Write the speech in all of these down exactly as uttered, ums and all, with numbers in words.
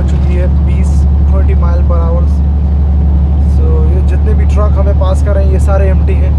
हो चुकी है बीस बीस माइल पर आवर। सो ये जितने भी ट्रक हमें पास कर रहे हैं ये सारे एम्प्टी हैं।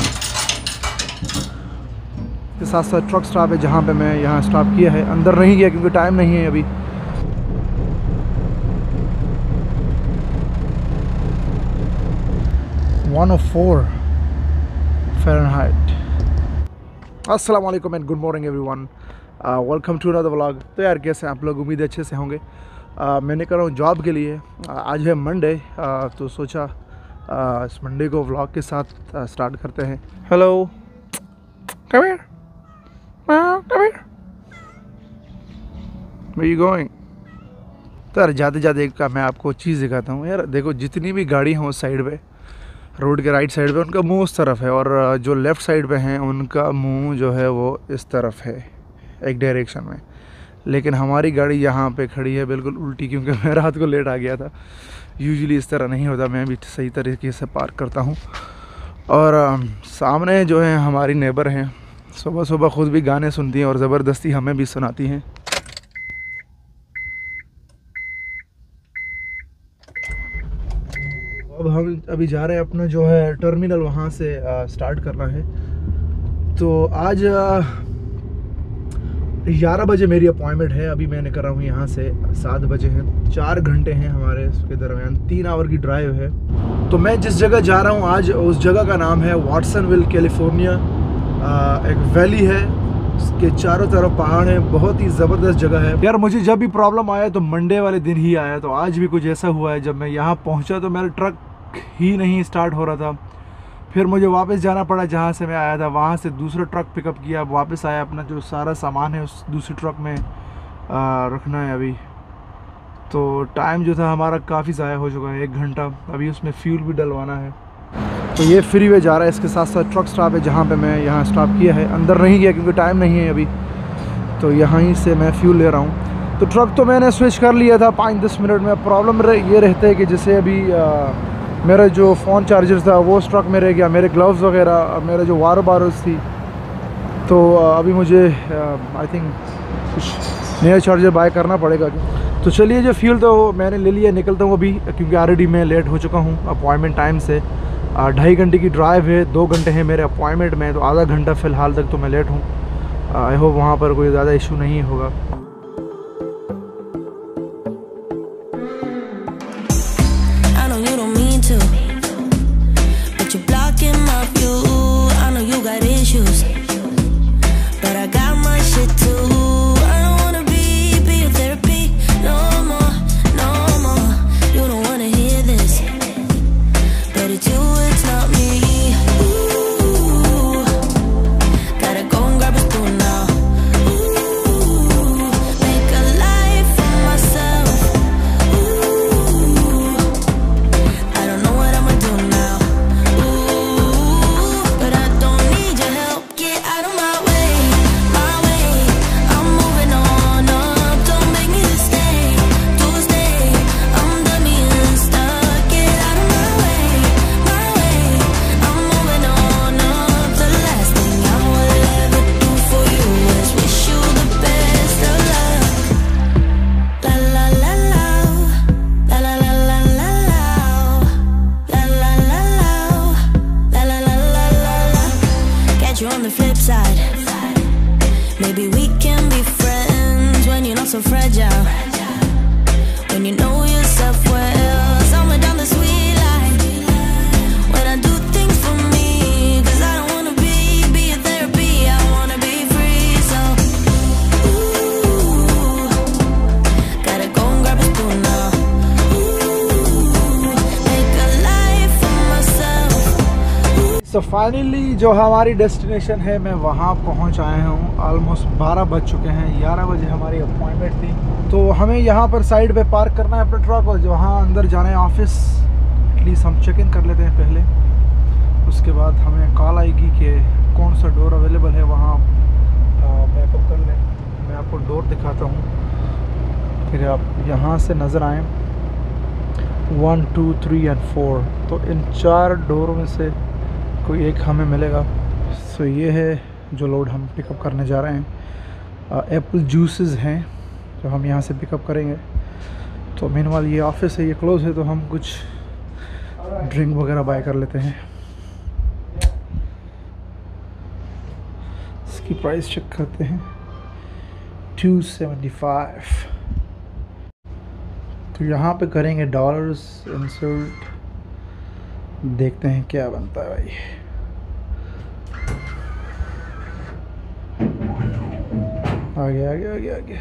के साथ साथ ट्रक स्टॉप है जहाँ पे मैं यहाँ स्टॉप किया है, अंदर नहीं गया क्योंकि टाइम नहीं है अभी। वन ओ फोर फ़ारेनहाइट। अस्सलाम वालेकुम and good morning everyone, welcome to another vlog. तो यार कैसे हैं आप लोग, उम्मीद अच्छे से होंगे। uh, मैं कर रहा हूँ जॉब के लिए। uh, आज है मंडे, uh, तो सोचा uh, इस मंडे को व्लॉग के साथ uh, स्टार्ट करते हैं। Hello, come here, come here, where you going. तो यार जाते जाते एक का मैं आपको चीज़ दिखाता हूँ। यार देखो, जितनी भी गाड़ी हैं उस साइड पे, रोड के राइट साइड पे, उनका मुंह उस तरफ है, और जो लेफ़्ट साइड पे हैं उनका मुंह जो है वो इस तरफ है, एक डायरेक्शन में। लेकिन हमारी गाड़ी यहाँ पे खड़ी है बिल्कुल उल्टी, क्योंकि मैं रात को लेट आ गया था। यूजुअली इस तरह नहीं होता, मैं भी सही तरीके से पार्क करता हूँ। और सामने जो है हमारी नेबर हैं, सुबह सुबह ख़ुद भी गाने सुनती हैं और ज़बरदस्ती हमें भी सुनाती हैं। अब हम अभी जा रहे हैं अपना जो है टर्मिनल, वहाँ से स्टार्ट करना है। तो आज ग्यारह बजे मेरी अपॉइंटमेंट है। अभी मैंने कर रहा हूँ यहाँ से सात बजे हैं, चार घंटे हैं हमारे उसके दरमियान, तीन आवर की ड्राइव है। तो मैं जिस जगह जा रहा हूँ आज, उस जगह का नाम है वाटसनविल, कैलिफोर्निया। एक वैली है, उसके चारों तरफ पहाड़ हैं, बहुत ही ज़बरदस्त जगह है। यार मुझे जब भी प्रॉब्लम आया तो मंडे वाले दिन ही आया, तो आज भी कुछ ऐसा हुआ है। जब मैं यहाँ पहुँचा तो मेरा ट्रक ही नहीं स्टार्ट हो रहा था। फिर मुझे वापस जाना पड़ा जहाँ से मैं आया था, वहाँ से दूसरा ट्रक पिकअप किया, वापस आया, अपना जो सारा सामान है उस दूसरे ट्रक में आ, रखना है अभी। तो टाइम जो था हमारा काफ़ी ज़ाया हो चुका है, एक घंटा। अभी उसमें फ्यूल भी डलवाना है। तो ये फ्री वे जा रहा है, इसके साथ साथ ट्रक स्टॉप है जहाँ पे मैं यहाँ स्टॉप किया है, अंदर नहीं गया क्योंकि टाइम नहीं है अभी। तो यहाँ ही से मैं फ्यूल ले रहा हूँ। तो ट्रक तो मैंने स्विच कर लिया था पाँच दस मिनट में। प्रॉब्लम ये रहता है कि जैसे अभी आ, मेरा जो फ़ोन चार्जर था वो उस ट्रक में रह गया, मेरे ग्लव्स वगैरह, मेरा जो वार बारूद थी। तो अभी मुझे आई थिंक कुछ नया चार्जर बाय करना पड़ेगा। तो चलिए, जो फ्यूल तो मैंने ले लिया, निकलता हूँ अभी, क्योंकि ऑलरेडी मैं लेट हो चुका हूँ अपॉइंटमेंट टाइम से। ढाई घंटे की ड्राइव है, दो घंटे हैं मेरे अपॉइंटमेंट में, तो आधा घंटा फ़िलहाल तक तो मैं लेट हूँ। आई होप वहाँ पर कोई ज़्यादा इशू नहीं होगा। Maybe we can be friends when you're not so fragile, when you know yourself well. Somewhere down the sweet line, when I do things for me, cause I don't wanna be, be a therapy, I wanna be free. So, ooh, gotta go and grab a spoon now. Ooh, make a life for myself. So finally जो हमारी destination है, मैं वहाँ पहुँच आया हूँ। Almost बारह बज चुके हैं, ग्यारह बजे हमारी अपॉइंटमेंट थी। तो हमें यहाँ पर साइड पे पार्क करना है अपना ट्रक, और जहाँ अंदर जाना है ऑफिस, एटलीस्ट हम चेक इन कर लेते हैं पहले। उसके बाद हमें कॉल आएगी कि कौन सा डोर अवेलेबल है, वहाँ बैकअप कर लें। मैं आपको डोर दिखाता हूँ, फिर आप यहाँ से नज़र आएँ। One two three and four, तो इन चार डोरों में से कोई एक हमें मिलेगा। सो ये है जो लोड हम पिकअप करने जा रहे हैं। एप्पल जूसेस हैं जो हम यहाँ से पिकअप करेंगे। तो मीनवाइल ये ऑफिस है, ये क्लोज है, तो हम कुछ ड्रिंक वगैरह बाय कर लेते हैं। इसकी प्राइस चेक करते हैं, टू सेवेंटी फाइव। तो यहाँ पे करेंगे डॉलर्स इंसर्ट, देखते हैं क्या बनता है भाई। आगे आगे आगे आगे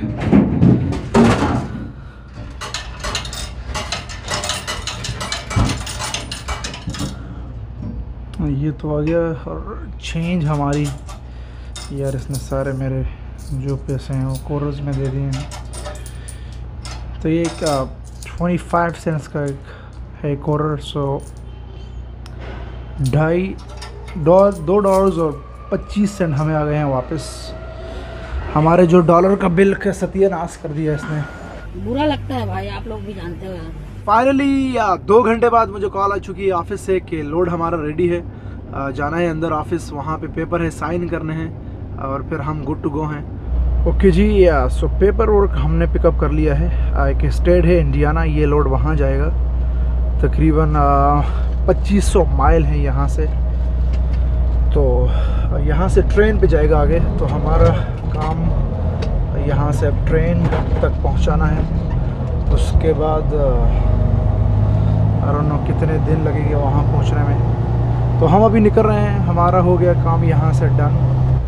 ये तो आ गया। और चेंज हमारी, यार इसने सारे मेरे जो पैसे हैं वो कोरस में दे दिए हैं। तो ये एक ट्वेंटी फाइव सेंट्स का एक है कोरर, सो ढाई दो दो डॉलर्स और पच्चीस सेंट हमें आ गए हैं वापस। हमारे जो डॉलर का बिल का सत्यानाश कर दिया इसने। बुरा लगता है भाई, आप लोग भी जानते हो यार। फाइनली या दो घंटे बाद मुझे कॉल आ चुकी है ऑफिस से कि लोड हमारा रेडी है, आ, जाना है अंदर ऑफिस, वहाँ पे पेपर है, साइन करने हैं और फिर हम गुड टू गो हैं। ओके जी, या सो पेपर वर्क हमने पिकअप कर लिया है। एक स्टेट है इंडियाना, ये लोड वहाँ जाएगा। तकरीबन पच्चीस सौ माइल है यहाँ से, तो यहाँ से ट्रेन पे जाएगा आगे। तो हमारा काम यहाँ से अब ट्रेन तक पहुँचाना है, उसके बाद आई डोंट नो कितने दिन लगेंगे वहाँ पहुँचने में। तो हम अभी निकल रहे हैं, हमारा हो गया काम यहाँ से डन।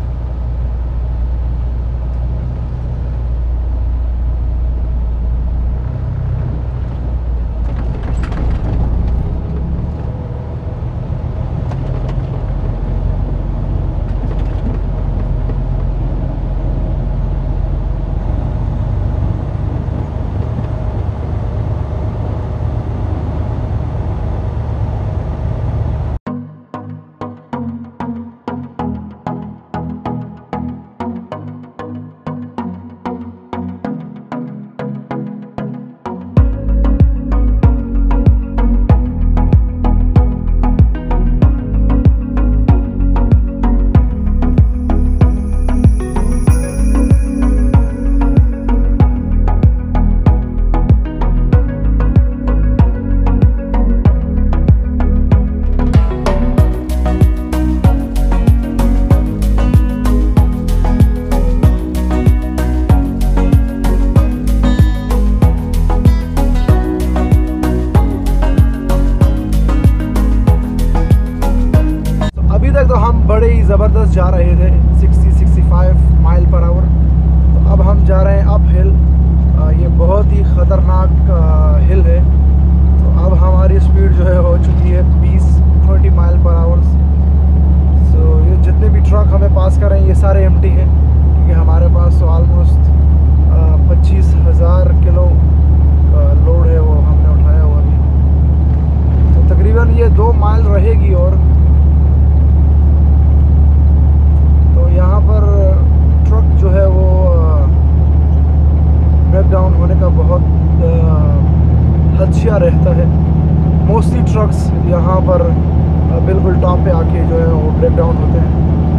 ज़बरदस्त जा रहे थे sixty sixty five mile per hour. तो अब हम जा रहे हैं अप हिल, ये बहुत ही ख़तरनाक हिल है। तो अब हमारी स्पीड जो है हो चुकी है बीस twenty mile per hour. So ये जितने भी ट्रक हमें पास कर रहे हैं ये सारे एम्प्टी हैं, क्योंकि हमारे पास तो ऑलमोस्ट पच्चीस हज़ार किलो लोड है वो हमने उठाया हुआ अभी। तो तकरीबन ये दो माइल रहेगी और यहाँ पर ट्रक जो है वो ब्रेक डाउन होने का बहुत खदशा रहता है। मोस्टली ट्रक्स यहाँ पर बिल्कुल टॉप पे आके जो है वो ब्रेक डाउन होते हैं।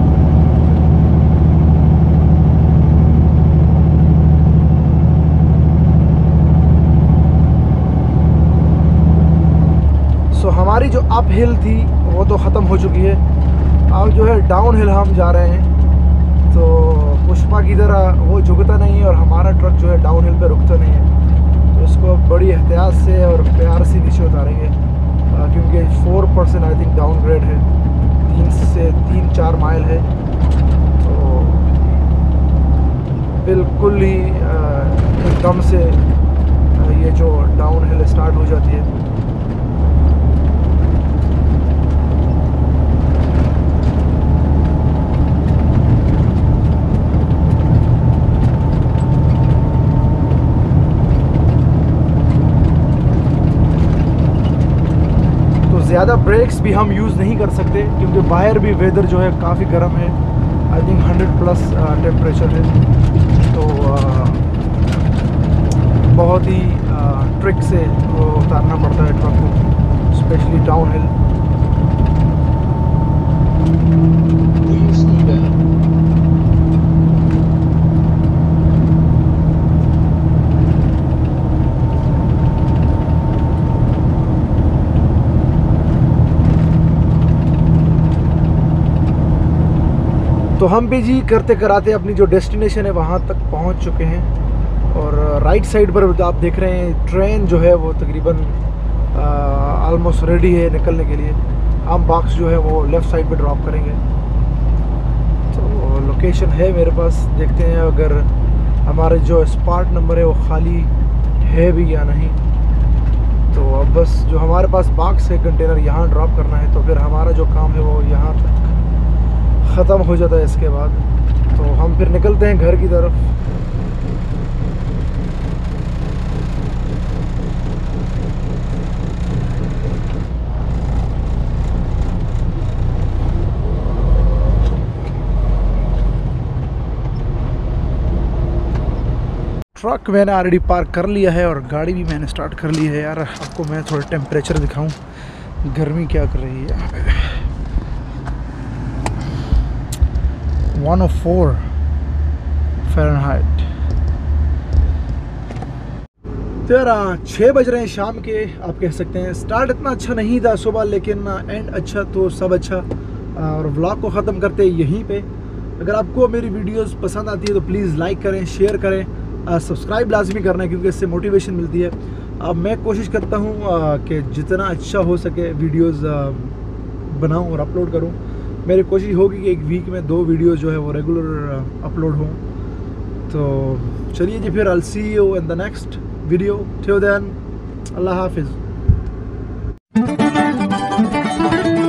सो हमारी जो अप हिल थी वो तो ख़त्म हो चुकी है, अब जो है डाउन हिल हम जा रहे हैं। तो पुष्पा की तरह वो झुकता नहीं है और हमारा ट्रक जो है डाउन हिल पे रुकता नहीं है। तो इसको बड़ी एहतियात से और प्यार से नीचे उतारेंगे, क्योंकि four percent I think down grade है, तीन से तीन चार माइल है। तो बिल्कुल ही एकदम से ये जो डाउन हिल स्टार्ट हो जाती है। ज़्यादा ब्रेक्स भी हम यूज़ नहीं कर सकते, क्योंकि बाहर भी वेदर जो है काफ़ी गर्म है, I think hundred plus temperature है। तो आ, बहुत ही ट्रिक से वो उतारना पड़ता है ट्रक को, स्पेशली डाउन हिल। तो हम भी जी करते कराते अपनी जो डेस्टिनेशन है वहाँ तक पहुँच चुके हैं। और राइट साइड पर आप देख रहे हैं ट्रेन जो है वो तकरीबन ऑलमोस्ट रेडी है निकलने के लिए। हम बॉक्स जो है वो लेफ़्ट साइड पे ड्रॉप करेंगे। तो लोकेशन है मेरे पास, देखते हैं अगर हमारे जो स्पॉट नंबर है वो खाली है भी या नहीं। तो अब बस जो हमारे पास बॉक्स है कंटेनर यहाँ ड्रॉप करना है, तो फिर हमारा जो काम है वो यहाँ तक ख़त्म हो जाता है। इसके बाद तो हम फिर निकलते हैं घर की तरफ। ट्रक मैंने ऑलरेडी पार्क कर लिया है और गाड़ी भी मैंने स्टार्ट कर ली है। यार आपको मैं थोड़ा टेम्परेचर दिखाऊं, गर्मी क्या कर रही है यहाँ पे। वन ओ फोर फ़ारेनहाइट। तो यार छः बज रहे हैं शाम के, आप कह सकते हैं। स्टार्ट इतना अच्छा नहीं था सुबह, लेकिन एंड अच्छा तो सब अच्छा। और व्लॉग को ख़त्म करते यहीं पे। अगर आपको मेरी वीडियोस पसंद आती है तो प्लीज़ लाइक करें, शेयर करें, सब्सक्राइब लाजमी करना है, क्योंकि इससे मोटिवेशन मिलती है। अब मैं कोशिश करता हूँ कि जितना अच्छा हो सके वीडियोस बनाऊँ और अपलोड करूँ। मेरी कोशिश होगी कि एक वीक में दो वीडियोस जो है वो रेगुलर अपलोड हों। तो चलिए जी, फिर I will see you in the next video. Till then, अल्लाह हाफिज़।